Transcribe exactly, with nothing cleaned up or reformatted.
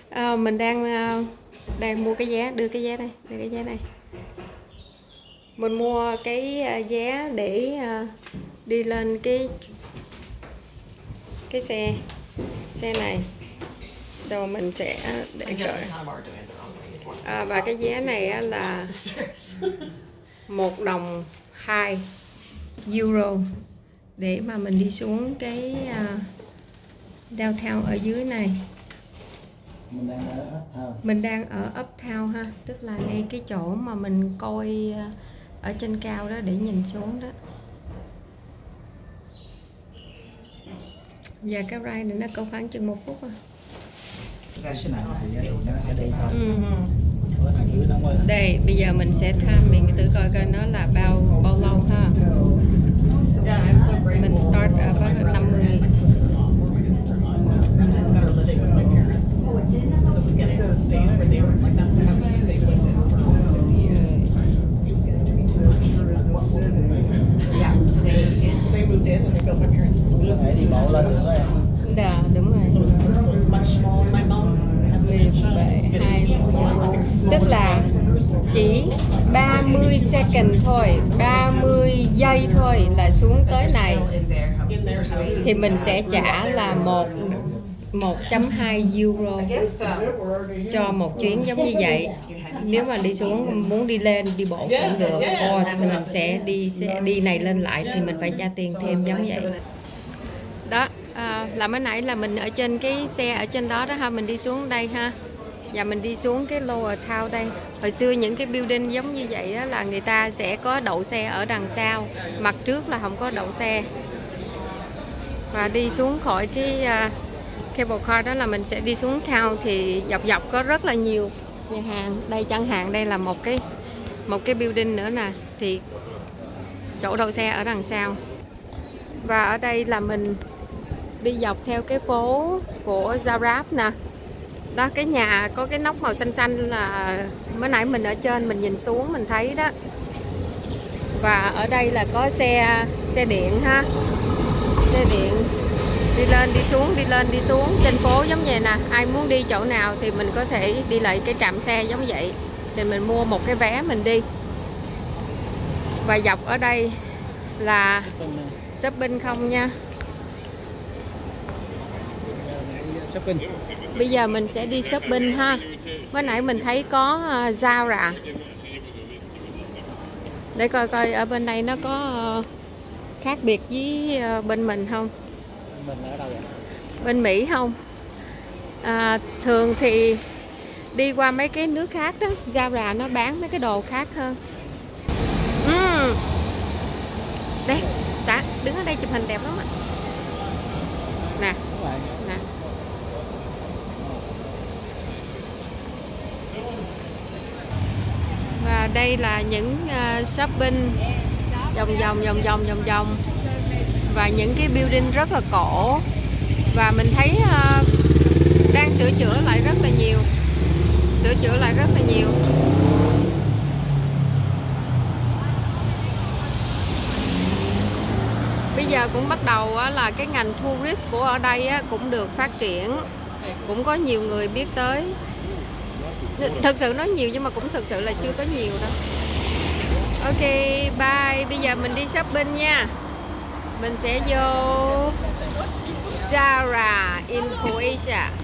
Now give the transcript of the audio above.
À, mình đang đang mua cái vé, đưa cái vé đây, đưa cái vé đây. Mình mua cái vé để đi lên cái cái xe xe này, sau mình sẽ để gọi. À, và cái vé này là một đồng hai euro để mà mình đi xuống cái downtown ở dưới này. Mình đang ở Uptown. Mình đang ở Uptown ha, tức là ngay cái chỗ mà mình coi ở trên cao đó để nhìn xuống đó. Và cái ride này nó có khoảng chừng một phút à. Cái này thì nó sẽ đi thôi. Ừ. Ở dưới nó mới. Đây, bây giờ mình sẽ time mình thử coi coi nó là bao bao lâu ha. Mình start ở có năm mươi. Dạ, đúng rồi. hai tức là chỉ ba mươi second thôi, ba mươi giây thôi là xuống tới này thì mình sẽ trả là một một phẩy hai euro cho một chuyến giống như vậy. Nếu mà đi xuống muốn đi lên đi bộ cũng được, or mình sẽ đi sẽ đi này lên lại thì mình phải trả tiền thêm giống vậy. Đó, à, là mới nãy là mình ở trên cái xe ở trên đó đó ha, mình đi xuống đây ha. Và mình đi xuống cái Lower Town đây. Hồi xưa những cái building giống như vậy đó là người ta sẽ có đậu xe ở đằng sau, mặt trước là không có đậu xe. Và đi xuống khỏi cái uh, cable car đó là mình sẽ đi xuống town, thì dọc dọc có rất là nhiều nhà hàng. Đây chẳng hạn đây là một cái một cái building nữa nè, thì chỗ đậu xe ở đằng sau. Và ở đây là mình đi dọc theo cái phố của Zagreb nè. Đó, cái nhà có cái nóc màu xanh xanh là mới nãy mình ở trên mình nhìn xuống mình thấy đó. Và ở đây là có xe xe điện ha. Xe điện đi lên đi xuống, đi lên đi xuống trên phố giống vậy nè. Ai muốn đi chỗ nào thì mình có thể đi lại cái trạm xe giống vậy. Thì mình mua một cái vé mình đi. Và dọc ở đây là shopping không nha. Shopping. Bây giờ mình sẽ đi shopping ha. Mới nãy mình thấy có uh, Zara. Để coi coi ở bên đây nó có uh, khác biệt với uh, bên mình không. Bên ở đâu vậy? Bên Mỹ không. À, thường thì đi qua mấy cái nước khác đó, Zara nó bán mấy cái đồ khác hơn. uhm. Đây, xã đứng ở đây chụp hình đẹp lắm ạ. Nè, nè. Và đây là những uh, shopping vòng vòng vòng vòng vòng vòng và những cái building rất là cổ. Và mình thấy uh, đang sửa chữa lại rất là nhiều, sửa chữa lại rất là nhiều. Bây giờ cũng bắt đầu là cái ngành tourist của ở đây cũng được phát triển, cũng có nhiều người biết tới. Thật sự nói nhiều nhưng mà cũng thật sự là chưa có nhiều đâu. Ok, bye. Bây giờ mình đi shopping nha. Mình sẽ vô Zara in Croatia.